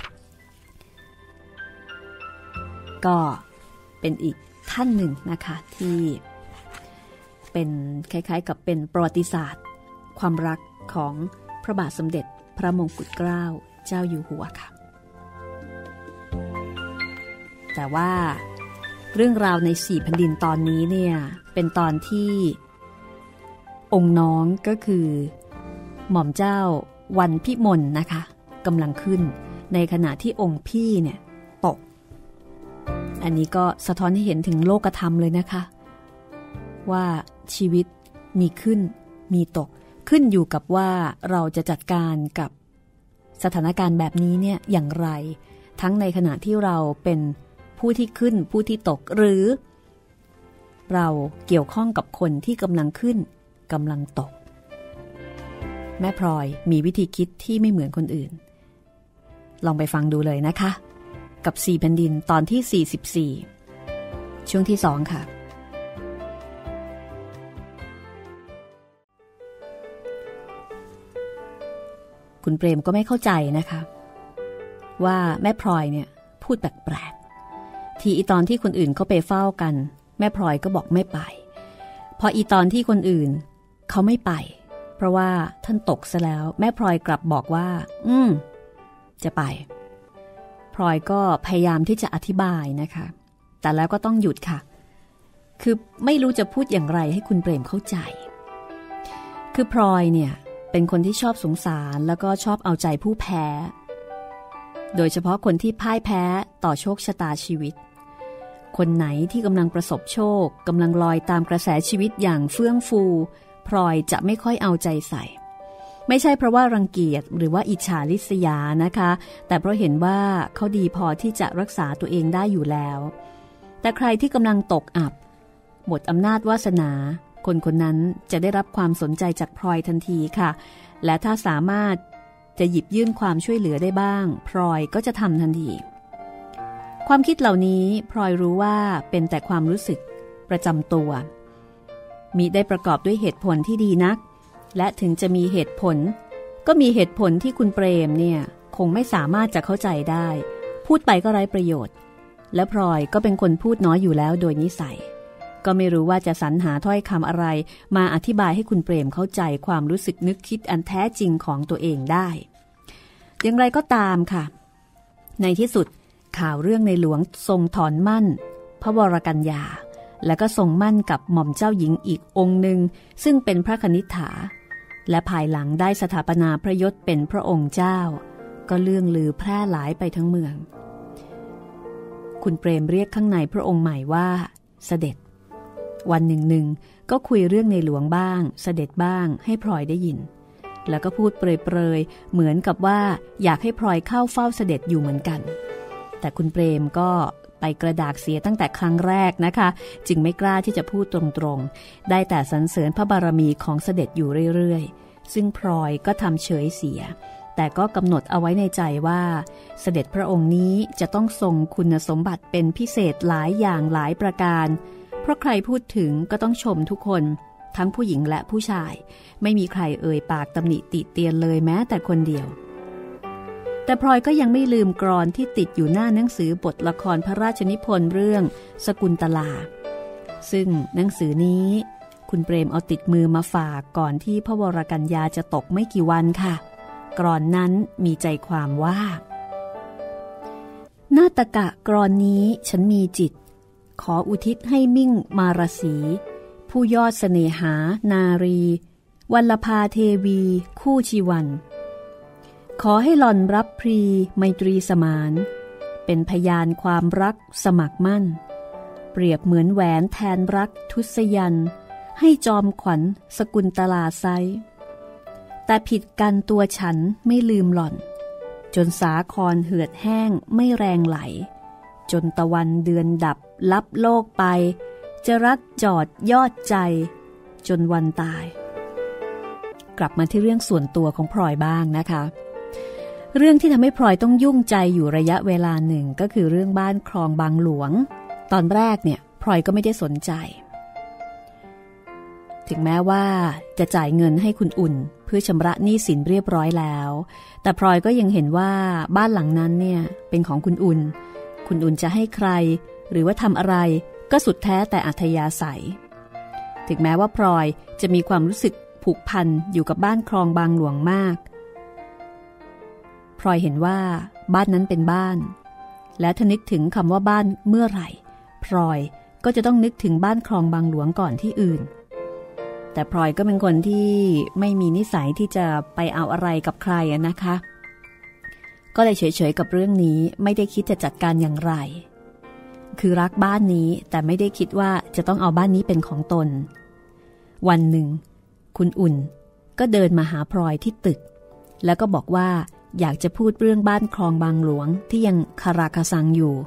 Speaker 2: ก็เป็นอีกท่านหนึ่งนะคะที่เป็นคล้ายๆกับเป็นประวัติศาสตร์ความรักของพระบาทสมเด็จพระมงกุฎเกล้าเจ้าอยู่หัวค่ะแต่ว่าเรื่องราวใน4แผ่นดินตอนนี้เนี่ยเป็นตอนที่องค์น้องก็คือหม่อมเจ้าวัรณพิมลนะคะกำลังขึ้นในขณะที่องค์พี่เนี่ยตกอันนี้ก็สะท้อนให้เห็นถึงโลกธรรมเลยนะคะว่าชีวิตมีขึ้นมีตกขึ้นอยู่กับว่าเราจะจัดการกับสถานการณ์แบบนี้เนี่ยอย่างไรทั้งในขณะที่เราเป็นผู้ที่ขึ้นผู้ที่ตกหรือเราเกี่ยวข้องกับคนที่กำลังขึ้นกำลังตกแม่พลอยมีวิธีคิดที่ไม่เหมือนคนอื่นลองไปฟังดูเลยนะคะกับ4แผ่นดินตอนที่44ช่วงที่2ค่ะคุณเปรมก็ไม่เข้าใจนะคะว่าแม่พลอยเนี่ยพูดแปลกๆทีอีตอนที่คนอื่นเขาไปเฝ้ากันแม่พลอยก็บอกไม่ไปพออีตอนที่คนอื่นเขาไม่ไปเพราะว่าท่านตกซะแล้วแม่พลอยกลับบอกว่าจะไปพลอยก็พยายามที่จะอธิบายนะคะแต่แล้วก็ต้องหยุดค่ะคือไม่รู้จะพูดอย่างไรให้คุณเปรมเข้าใจคือพลอยเนี่ยเป็นคนที่ชอบสงสารแล้วก็ชอบเอาใจผู้แพ้โดยเฉพาะคนที่พ่ายแพ้ต่อโชคชะตาชีวิตคนไหนที่กำลังประสบโชคกำลังลอยตามกระแสชีวิตอย่างเฟื่องฟูพลอยจะไม่ค่อยเอาใจใส่ไม่ใช่เพราะว่ารังเกียจหรือว่าอิจฉาริษยานะคะแต่เพราะเห็นว่าเขาดีพอที่จะรักษาตัวเองได้อยู่แล้วแต่ใครที่กำลังตกอับหมดอำนาจวาสนาคนคนนั้นจะได้รับความสนใจจากพลอยทันทีค่ะและถ้าสามารถจะหยิบยื่นความช่วยเหลือได้บ้างพลอยก็จะทำทันทีความคิดเหล่านี้พลอยรู้ว่าเป็นแต่ความรู้สึกประจำตัวมิได้ประกอบด้วยเหตุผลที่ดีนักและถึงจะมีเหตุผลก็มีเหตุผลที่คุณเปรมเนี่ยคงไม่สามารถจะเข้าใจได้พูดไปก็ไร้ประโยชน์และพลอยก็เป็นคนพูดน้อยอยู่แล้วโดยนิสัยก็ไม่รู้ว่าจะสรรหาถ้อยคำอะไรมาอธิบายให้คุณเปรมเข้าใจความรู้สึกนึกคิดอันแท้จริงของตัวเองได้อย่างไรก็ตามค่ะในที่สุดข่าวเรื่องในหลวงทรงถอนมั่นพระวรกัญญาและก็ทรงมั่นกับหม่อมเจ้าหญิงอีกองค์หนึ่งซึ่งเป็นพระคณิษฐาและภายหลังได้สถาปนาพระยศเป็นพระองค์เจ้าก็เลื่องลือแพร่หลายไปทั้งเมืองคุณเปรมเรียกข้างในพระองค์ใหม่ว่าเสด็จวันหนึ่งก็คุยเรื่องในหลวงบ้างเสด็จบ้างให้พลอยได้ยินแล้วก็พูดเปรยๆเหมือนกับว่าอยากให้พลอยเข้าเฝ้าเสด็จอยู่เหมือนกันแต่คุณเปรมก็ไปกระดากเสียตั้งแต่ครั้งแรกนะคะจึงไม่กล้าที่จะพูดตรงๆได้แต่สรรเสริญพระบารมีของเสด็จอยู่เรื่อยๆซึ่งพลอยก็ทำเฉยเสียแต่ก็กำหนดเอาไว้ในใจว่าเสด็จพระองค์นี้จะต้องทรงคุณสมบัติเป็นพิเศษหลายอย่างหลายประการเพราะใครพูดถึงก็ต้องชมทุกคนทั้งผู้หญิงและผู้ชายไม่มีใครเอ่ยปากตำหนิติเตียนเลยแม้แต่คนเดียวแต่พลอยก็ยังไม่ลืมกลอนที่ติดอยู่หน้าหนังสือบทละครพระราชนิพนธ์เรื่องสกุลตลาซึ่งหนังสือนี้คุณเปรมเอาติดมือมาฝากก่อนที่พระวรกัญญาจะตกไม่กี่วันค่ะกลอนนั้นมีใจความว่านาฏกะกลอนนี้ฉันมีจิตขออุทิศให้มิ่งมารสีผู้ยอดเสน่หานารีวัลภาเทวีคู่ชีวันขอให้หล่อนรับพรีไมตรีสมานเป็นพยานความรักสมัครมั่นเปรียบเหมือนแหวนแทนรักทุศยันให้จอมขวัญสกุลตลาไซแต่ผิดกันตัวฉันไม่ลืมหล่อนจนสาครเหือดแห้งไม่แรงไหลจนตะวันเดือนดับลับโลกไปจะรักจอดยอดใจจนวันตายกลับมาที่เรื่องส่วนตัวของพลอยบ้างนะคะเรื่องที่ทำให้พลอยต้องยุ่งใจอยู่ระยะเวลาหนึ่งก็คือเรื่องบ้านคลองบางหลวงตอนแรกเนี่ยพลอยก็ไม่ได้สนใจถึงแม้ว่าจะจ่ายเงินให้คุณอุ่นเพื่อชำระหนี้สินเรียบร้อยแล้วแต่พลอยก็ยังเห็นว่าบ้านหลังนั้นเนี่ยเป็นของคุณอุ่นจะให้ใครหรือว่าทำอะไรก็สุดแท้แต่อัธยาศัยถึงแม้ว่าพลอยจะมีความรู้สึกผูกพันอยู่กับบ้านคลองบางหลวงมากพลอยเห็นว่าบ้านนั้นเป็นบ้านและถ้านึกถึงคำว่าบ้านเมื่อไหร่พลอยก็จะต้องนึกถึงบ้านคลองบางหลวงก่อนที่อื่นแต่พลอยก็เป็นคนที่ไม่มีนิสัยที่จะไปเอาอะไรกับใครนะคะก็เลยเฉยๆกับเรื่องนี้ไม่ได้คิดจะจัดการอย่างไรคือรักบ้านนี้แต่ไม่ได้คิดว่าจะต้องเอาบ้านนี้เป็นของตนวันหนึ่งคุณอุ่นก็เดินมาหาพลอยที่ตึกแล้วก็บอกว่าอยากจะพูดเรื่องบ้านคลองบางหลวงที่ยังคาราคาซังอยู่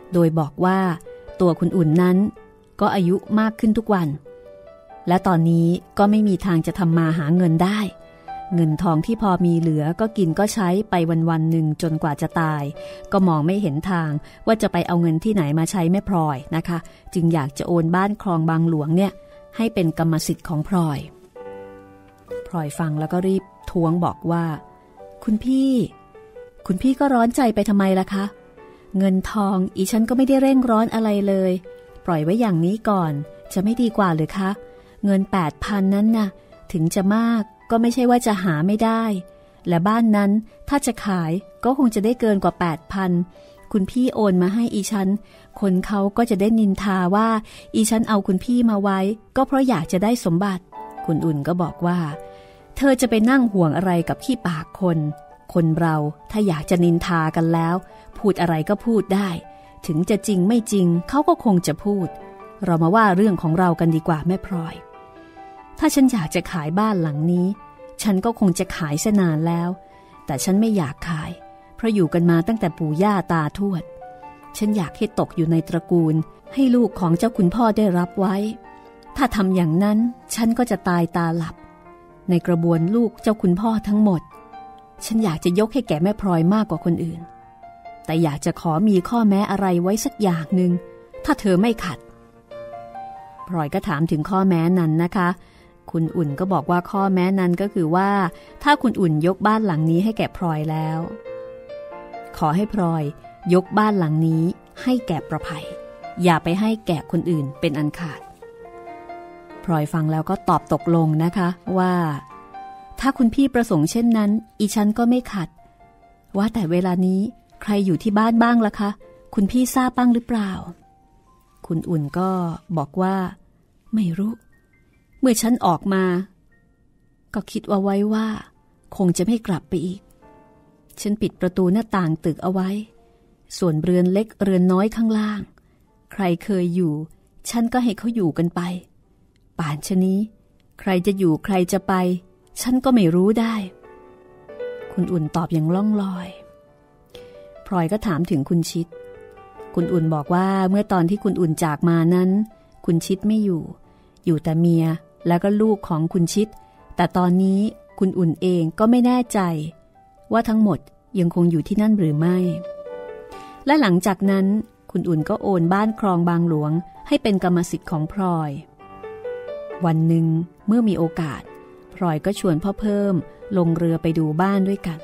Speaker 2: โดยบอกว่าตัวคุณอุ่นนั้นก็อายุมากขึ้นทุกวันและตอนนี้ก็ไม่มีทางจะทำมาหาเงินได้เงินทองที่พอมีเหลือก็กินก็ใช้ไปวันๆหนึ่งจนกว่าจะตายก็มองไม่เห็นทางว่าจะไปเอาเงินที่ไหนมาใช้แม่พลอยนะคะจึงอยากจะโอนบ้านคลองบางหลวงเนี่ยให้เป็นกรรมสิทธิ์ของพลอยฟังแล้วก็รีบท้วงบอกว่าคุณพี่ก็ร้อนใจไปทำไมล่ะคะเงินทองอีฉันก็ไม่ได้เร่งร้อนอะไรเลยปล่อยไว้อย่างนี้ก่อนจะไม่ดีกว่าหรือคะเงิน 8,000 นั้นน่ะถึงจะมากก็ไม่ใช่ว่าจะหาไม่ได้และบ้านนั้นถ้าจะขายก็คงจะได้เกินกว่า 8,000 คุณพี่โอนมาให้อีฉันคนเขาก็จะได้นินทาว่าอีฉันเอาคุณพี่มาไว้ก็เพราะอยากจะได้สมบัติคุณอุ่นก็บอกว่าเธอจะไปนั่งห่วงอะไรกับขี้ปากคนเราถ้าอยากจะนินทากันแล้วพูดอะไรก็พูดได้ถึงจะจริงไม่จริงเขาก็คงจะพูดเรามาว่าเรื่องของเรากันดีกว่าแม่พลอยถ้าฉันอยากจะขายบ้านหลังนี้ฉันก็คงจะขายเสียนานแล้วแต่ฉันไม่อยากขายเพราะอยู่กันมาตั้งแต่ปู่ย่าตาทวดฉันอยากให้ตกอยู่ในตระกูลให้ลูกของเจ้าคุณพ่อได้รับไว้ถ้าทำอย่างนั้นฉันก็จะตายตาหลับในกระบวนลูกเจ้าคุณพ่อทั้งหมดฉันอยากจะยกให้แก่แม่พลอยมากกว่าคนอื่นแต่อยากจะขอมีข้อแม้อะไรไว้สักอย่างหนึ่งถ้าเธอไม่ขัดพลอยก็ถามถึงข้อแม้นั้นนะคะคุณอุ่นก็บอกว่าข้อแม้นั้นก็คือว่าถ้าคุณอุ่นยกบ้านหลังนี้ให้แก่พลอยแล้วขอให้พลอยยกบ้านหลังนี้ให้แก่ประไพอย่าไปให้แก่คนอื่นเป็นอันขาดพลอยฟังแล้วก็ตอบตกลงนะคะว่าถ้าคุณพี่ประสงค์เช่นนั้นอีฉันก็ไม่ขัดว่าแต่เวลานี้ใครอยู่ที่บ้านบ้างล่ะคะคุณพี่ทราบบ้างหรือเปล่าคุณอุ่นก็บอกว่าไม่รู้เมื่อฉันออกมาก็คิดเอาไว้ว่าคงจะไม่กลับไปอีกฉันปิดประตูหน้าต่างตึกเอาไว้ส่วนเรือนเล็กเรือนน้อยข้างล่างใครเคยอยู่ฉันก็ให้เขาอยู่กันไปป่านชะนี้ใครจะอยู่ใครจะไปฉันก็ไม่รู้ได้คุณอุ่นตอบอย่างล่องลอยพลอยก็ถามถึงคุณชิดคุณอุ่นบอกว่าเมื่อตอนที่คุณอุ่นจากมานั้นคุณชิดไม่อยู่แต่เมียแล้วก็ลูกของคุณชิดแต่ตอนนี้คุณอุ่นเองก็ไม่แน่ใจว่าทั้งหมดยังคงอยู่ที่นั่นหรือไม่และหลังจากนั้นคุณอุ่นก็โอนบ้านคลองบางหลวงให้เป็นกรรมสิทธิ์ของพลอยวันหนึ่งเมื่อมีโอกาสพลอยก็ชวนพ่อเพิ่มลงเรือไปดูบ้านด้วยกัน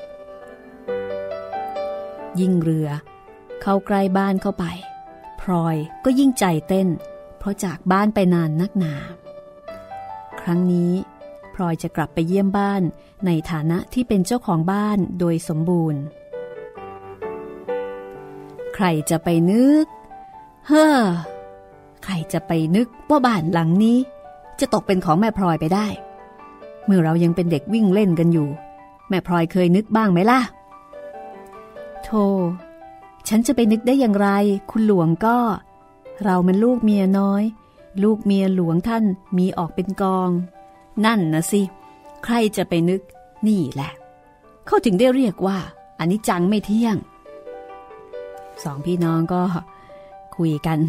Speaker 2: ยิ่งเรือเข้าใกล้บ้านเข้าไปพลอยก็ยิ่งใจเต้นเพราะจากบ้านไปนานนักหนาครั้งนี้พลอยจะกลับไปเยี่ยมบ้านในฐานะที่เป็นเจ้าของบ้านโดยสมบูรณ์ใครจะไปนึกใครจะไปนึกว่าบ้านหลังนี้จะตกเป็นของแม่พลอยไปได้เมื่อเรายังเป็นเด็กวิ่งเล่นกันอยู่แม่พลอยเคยนึกบ้างไหมล่ะโธ่ฉันจะไปนึกได้อย่างไรคุณหลวงก็เรามันลูกเมียน้อยลูกเมียหลวงท่านมีออกเป็นกองนั่นนะสิใครจะไปนึกนี่แหละเขาถึงได้เรียกว่าอนิจจังไม่เที่ยงสองพี่น้องก็คุยกัน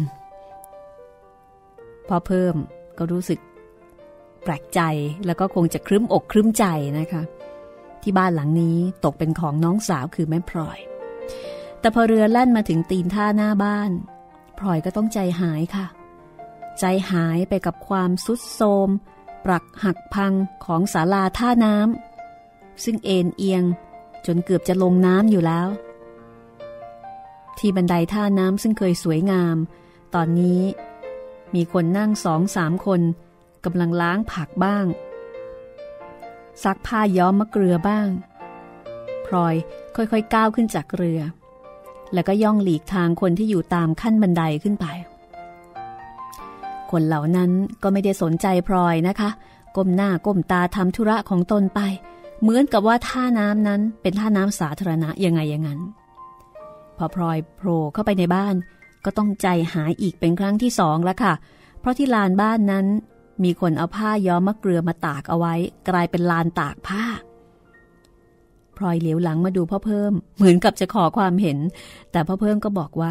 Speaker 2: พอเพิ่มก็รู้สึกแปลกใจแล้วก็คงจะครึ้มอกครึ้มใจนะคะที่บ้านหลังนี้ตกเป็นของน้องสาวคือแม่พลอยแต่พอเรือแล่นมาถึงตีนท่าหน้าบ้านพลอยก็ต้องใจหายค่ะใจหายไปกับความทรุดโทรมปรักหักพังของศาลาท่าน้ำซึ่งเอ็นเอียงจนเกือบจะลงน้ำอยู่แล้วที่บันไดท่าน้ำซึ่งเคยสวยงามตอนนี้มีคนนั่ง2-3 คนกำลังล้างผักบ้างซักผ้าย้อมมะเกลือบ้างพลอยค่อยๆก้าวขึ้นจากเรือแล้วก็ย่องหลีกทางคนที่อยู่ตามขั้นบันไดขึ้นไปคนเหล่านั้นก็ไม่ได้สนใจพลอยนะคะก้มหน้าก้มตาทำธุระของตนไปเหมือนกับว่าท่าน้ำนั้นเป็นท่าน้ำสาธารณะยังไงอย่างนั้นพอพลอยโผล่เข้าไปในบ้านก็ต้องใจหายอีกเป็นครั้งที่2แล้วค่ะเพราะที่ลานบ้านนั้นมีคนเอาผ้าย้อมมะเกลือมาตากเอาไว้กลายเป็นลานตากผ้าพลอยเหลียวหลังมาดูพ่อเพิ่มเหมือนกับจะขอความเห็นแต่พ่อเพิ่มก็บอกว่า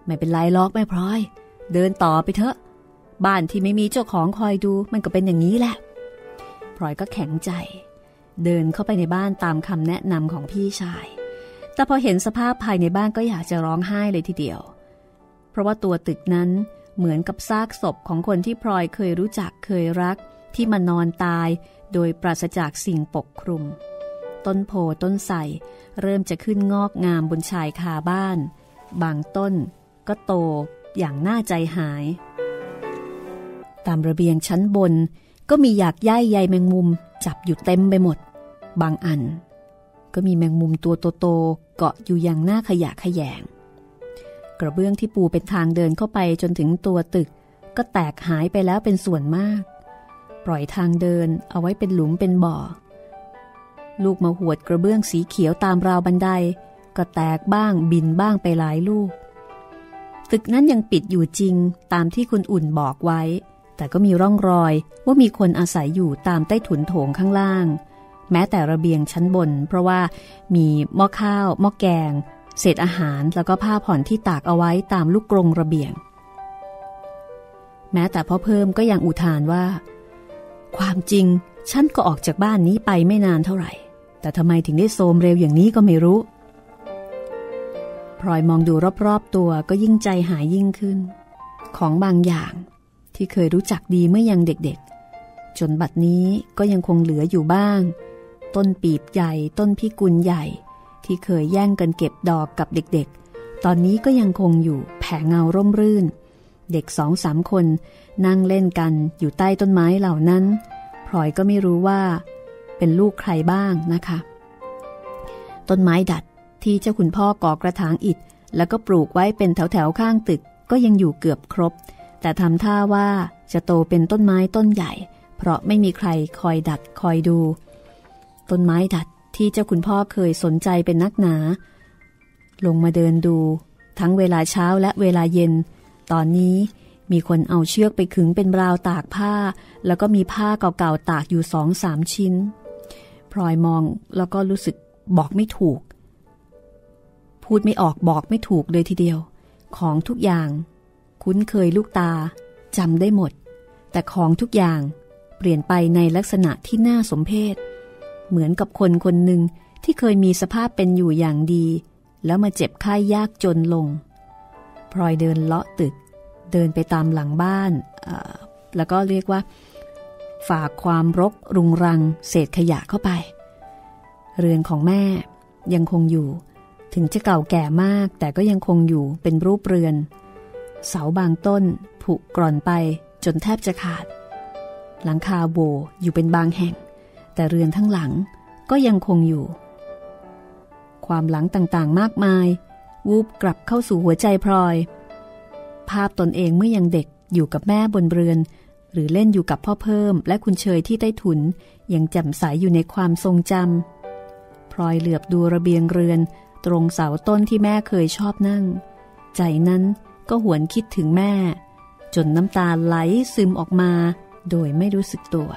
Speaker 2: ไม่เป็นไรหรอกแม่พลอยเดินต่อไปเถอะบ้านที่ไม่มีเจ้าของคอยดูมันก็เป็นอย่างนี้แหละพลอยก็แข็งใจเดินเข้าไปในบ้านตามคำแนะนำของพี่ชายแต่พอเห็นสภาพภายในบ้านก็อยากจะร้องไห้เลยทีเดียวเพราะว่าตัวตึกนั้นเหมือนกับซากศพของคนที่พลอยเคยรู้จักเคยรักที่มานอนตายโดยปราศจากสิ่งปกคลุมต้นโพต้นไทรเริ่มจะขึ้นงอกงามบนชายคาบ้านบางต้นก็โตอย่างน่าใจหายตามระเบียงชั้นบนก็มีหยากใยใยแมงมุมจับอยู่เต็มไปหมดบางอันก็มีแมงมุมตัวโตๆเกาะอยู่อย่างน่าขยะแขยงกระเบื้องที่ปูเป็นทางเดินเข้าไปจนถึงตัวตึกก็แตกหายไปแล้วเป็นส่วนมากปล่อยทางเดินเอาไว้เป็นหลุมเป็นบ่อลูกมะหวดกระเบื้องสีเขียวตามราวบันไดก็แตกบ้างบินบ้างไปหลายลูกตึกนั้นยังปิดอยู่จริงตามที่คุณอุ่นบอกไว้แต่ก็มีร่องรอยว่ามีคนอาศัยอยู่ตามใต้ถุนโถงข้างล่างแม้แต่ระเบียงชั้นบนเพราะว่ามีหม้อข้าวหม้อแกงเศษอาหารแล้วก็ผ้าผ่อนที่ตากเอาไว้ตามลูกกรงระเบียงแม้แต่พ่อเพิ่มก็ยังอุทานว่าความจริงฉันก็ออกจากบ้านนี้ไปไม่นานเท่าไหร่แต่ทำไมถึงได้โทรมเร็วอย่างนี้ก็ไม่รู้พลอยมองดูรอบๆตัวก็ยิ่งใจหายยิ่งขึ้นของบางอย่างที่เคยรู้จักดีเมื่อยังเด็กๆจนบัดนี้ก็ยังคงเหลืออยู่บ้างต้นปีบใหญ่ต้นพิกุลใหญ่ที่เคยแย่งกันเก็บดอกกับเด็กๆตอนนี้ก็ยังคงอยู่แผ่เงาร่มรื่นเด็ก 2-3 คนนั่งเล่นกันอยู่ใต้ต้นไม้เหล่านั้นพลอยก็ไม่รู้ว่าเป็นลูกใครบ้างนะคะต้นไม้ดัดที่เจ้าคุณพ่อก่อกระถางอิฐแล้วก็ปลูกไว้เป็นแถวๆข้างตึกก็ยังอยู่เกือบครบแต่ทำท่าว่าจะโตเป็นต้นไม้ต้นใหญ่เพราะไม่มีใครคอยดัดคอยดูต้นไม้ดัดที่เจ้าคุณพ่อเคยสนใจเป็นนักหนาลงมาเดินดูทั้งเวลาเช้าและเวลาเย็นตอนนี้มีคนเอาเชือกไปขึงเป็นราวตากผ้าแล้วก็มีผ้าเก่าๆตากอยู่ 2-3 ชิ้นพลอยมองแล้วก็รู้สึกบอกไม่ถูกพูดไม่ออกบอกไม่ถูกเลยทีเดียวของทุกอย่างคุ้นเคยลูกตาจำได้หมดแต่ของทุกอย่างเปลี่ยนไปในลักษณะที่น่าสมเพชเหมือนกับคนคนหนึ่งที่เคยมีสภาพเป็นอยู่อย่างดีแล้วมาเจ็บไข้ยากจนลงพลอยเดินเลาะตึกเดินไปตามหลังบ้านแล้วก็เรียกว่าฝ่าความรกรุงรังเศษขยะเข้าไปเรือนของแม่ยังคงอยู่ถึงจะเก่าแก่มากแต่ก็ยังคงอยู่เป็นรูปเรือนเสาบางต้นผุกร่อนไปจนแทบจะขาดหลังคาโบอยู่เป็นบางแห่งแต่เรือนทั้งหลังก็ยังคงอยู่ความหลังต่างๆมากมายวูบกลับเข้าสู่หัวใจพลอยภาพตนเองเมื่อยังเด็กอยู่กับแม่บนเรือนหรือเล่นอยู่กับพ่อเพิ่มและคุณเชยที่ใต้ถุนยังแจ่มใสอยู่ในความทรงจำพลอยเหลือบดูระเบียงเรือนตรงเสาต้นที่แม่เคยชอบนั่งใจนั้นก็หวนคิดถึงแม่จนน้ำตาไหลซึมออกมาโดยไม่รู้สึกตัว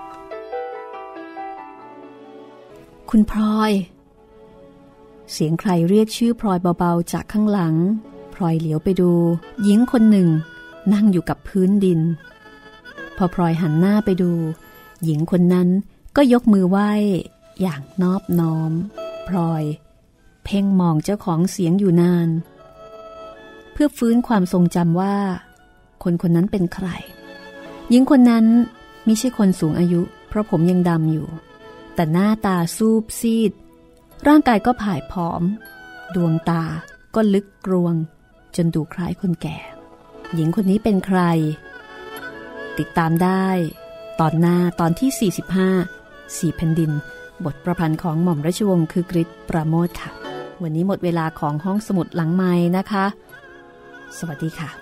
Speaker 2: คุณพลอยเสียงใครเรียกชื่อพลอยเบาๆจากข้างหลังพลอยเหลียวไปดูหญิงคนหนึ่งนั่งอยู่กับพื้นดินพอพลอยหันหน้าไปดูหญิงคนนั้นก็ยกมือไหว้อย่างนอบน้อมพลอยเพ่งมองเจ้าของเสียงอยู่นานเพื่อฟื้นความทรงจำว่าคนคนนั้นเป็นใครหญิงคนนั้นไม่ใช่คนสูงอายุเพราะผมยังดำอยู่แต่หน้าตาซูบซีดร่างกายก็ผายผอมดวงตาก็ลึกกรวงจนดูคล้ายคนแก่หญิงคนนี้เป็นใครติดตามได้ตอนหน้าตอนที่45 4 แผ่นดินบทประพันธ์ของหม่อมราชวงศ์คือกฤษปราโมทค่ะวันนี้หมดเวลาของห้องสมุดหลังไมค์นะคะสวัสดีค่ะ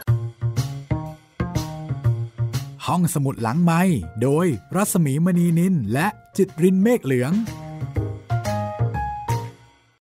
Speaker 1: ห้องสมุดหลังไมค์โดยรัศมีมณีนินและจิตรินเมฆเหลือง